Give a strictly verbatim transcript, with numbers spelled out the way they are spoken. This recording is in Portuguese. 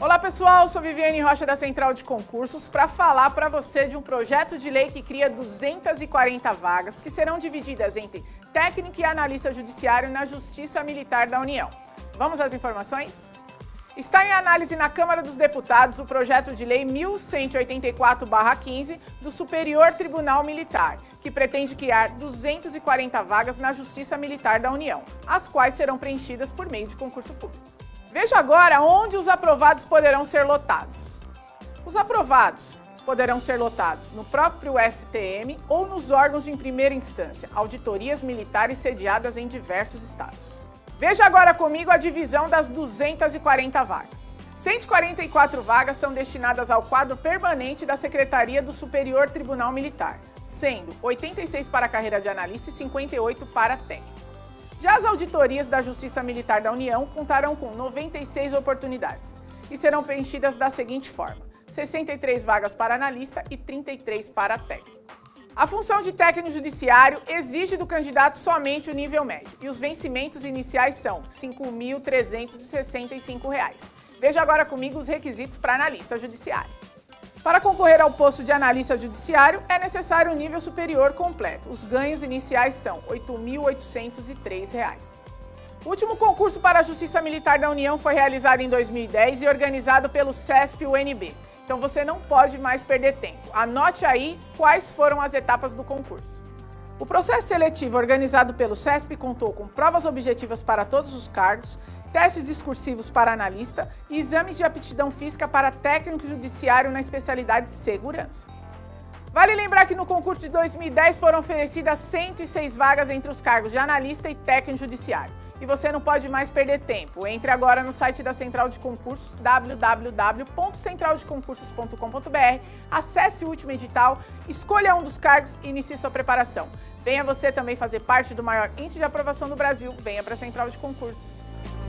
Olá pessoal, sou Viviane Rocha da Central de Concursos para falar para você de um projeto de lei que cria duzentas e quarenta vagas que serão divididas entre técnico e analista judiciário na Justiça Militar da União. Vamos às informações? Está em análise na Câmara dos Deputados o projeto de lei mil cento e oitenta e quatro barra quinze do Superior Tribunal Militar, que pretende criar duzentas e quarenta vagas na Justiça Militar da União, as quais serão preenchidas por meio de concurso público. Veja agora onde os aprovados poderão ser lotados. Os aprovados poderão ser lotados no próprio S T M ou nos órgãos de primeira instância, auditorias militares sediadas em diversos estados. Veja agora comigo a divisão das duzentas e quarenta vagas. cento e quarenta e quatro vagas são destinadas ao quadro permanente da Secretaria do Superior Tribunal Militar, sendo oitenta e seis para a carreira de analista e cinquenta e oito para técnico. Já as auditorias da Justiça Militar da União contarão com noventa e seis oportunidades e serão preenchidas da seguinte forma: sessenta e três vagas para analista e trinta e três para técnico. A função de técnico judiciário exige do candidato somente o nível médio e os vencimentos iniciais são cinco mil trezentos e sessenta e cinco reais. Veja agora comigo os requisitos para analista judiciário. Para concorrer ao posto de analista judiciário, é necessário um nível superior completo. Os ganhos iniciais são oito mil oitocentos e três reais. O último concurso para a Justiça Militar da União foi realizado em dois mil e dez e organizado pelo SESP U N B. Então você não pode mais perder tempo. Anote aí quais foram as etapas do concurso. O processo seletivo organizado pelo SESP contou com provas objetivas para todos os cargos, testes discursivos para analista e exames de aptidão física para técnico judiciário na especialidade de segurança. Vale lembrar que no concurso de dois mil e dez foram oferecidas cento e seis vagas entre os cargos de analista e técnico judiciário. E você não pode mais perder tempo. Entre agora no site da Central de Concursos, w w w ponto central de concursos ponto com ponto b r, acesse o último edital, escolha um dos cargos e inicie sua preparação. Venha você também fazer parte do maior índice de aprovação do Brasil. Venha para a Central de Concursos.